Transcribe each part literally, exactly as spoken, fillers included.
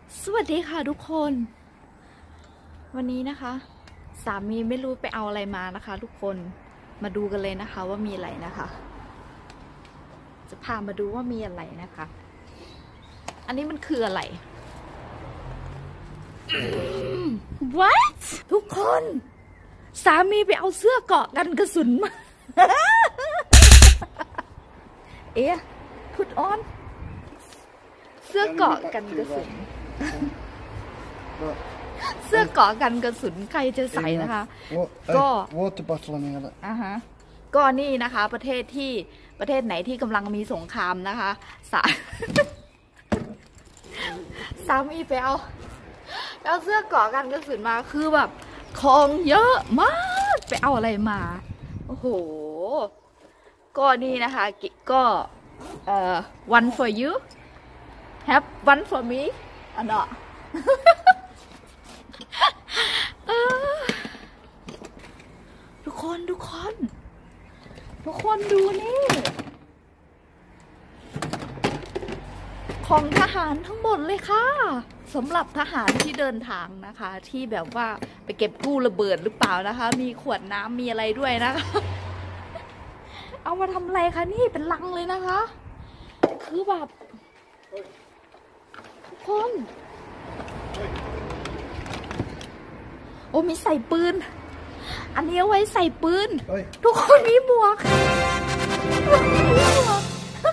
สวัสดีค่ะทุกคนวันนี้นะคะสามีไม่รู้ไปเอาอะไรมานะคะทุกคนมาดูกันเลยนะคะว่ามีอะไรนะคะจะพามาดูว่ามีอะไรนะคะอันนี้มันคืออะไร What ทุกคนสามีไปเอาเสื้อเกราะกันกระสุนมา เอ๊ะพุดออนเสื้อเกราะกันกระสุนเสื้อเกราะกันกระสุนใครจะใส่นะคะก็อ่าฮะก็นี่นะคะประเทศที่ประเทศไหนที่กำลังมีสงครามนะคะสาสามีไปเอาเอาเสื้อเกราะกันกระสุนมาคือแบบของเยอะมากไปเอาอะไรมาโอ้โหก็นี่นะคะก็เอ่อ one for you have one for me อันเนาะทุกคนทุกคนทุกคนดูนี่ของทหารทั้งหมดเลยค่ะสำหรับทหารที่เดินทางนะคะที่แบบว่าไปเก็บกู้ระเบิดหรือเปล่านะคะมีขวดน้ำมีอะไรด้วยนะคะเอามาทำอะไรคะนี่เป็นลังเลยนะคะคือแบบทุกคนโอ้มีใส่ปืนอันนี้เอาไว้ใส่ปืนทุกคนมีหมวกมีหมวก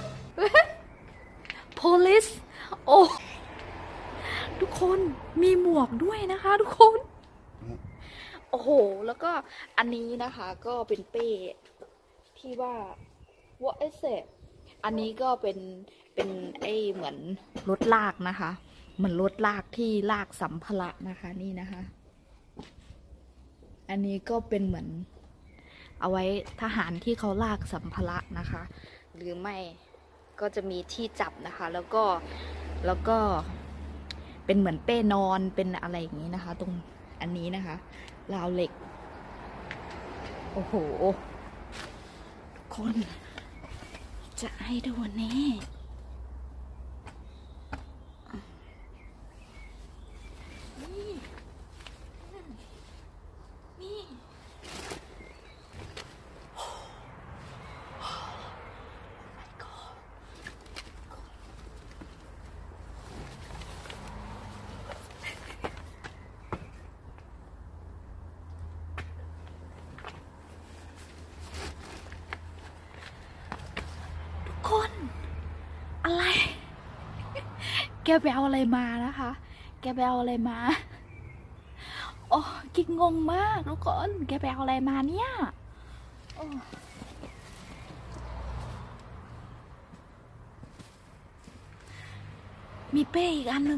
police โอ้ทุกคนมีหมวกด้วยนะคะทุกคนโอ้โหแล้วก็อันนี้นะคะก็เป็นเป้ที่ว่า what is it อันนี้ก็เป็นเป็นไอเหมือนรถลากนะคะเหมือนรถลากที่ลากสัมภาระนะคะนี่นะคะอันนี้ก็เป็นเหมือนเอาไว้ทหารที่เขาลากสัมภาระนะคะหรือไม่ก็จะมีที่จับนะคะแล้วก็แล้วก็เป็นเหมือนเป้นอนเป็นอะไรอย่างนี้นะคะตรงอันนี้นะคะราวเหล็กโอ้โหทุกคนจะให้ดูนี่คนอะไรแกไปเอาอะไรมานะคะแกไปเอาอะไรมาโอ้กิ๊กงงมากทุกคนแกไปเอาอะไรมาเนี่ยมีเป้อีกอันหนึ่ง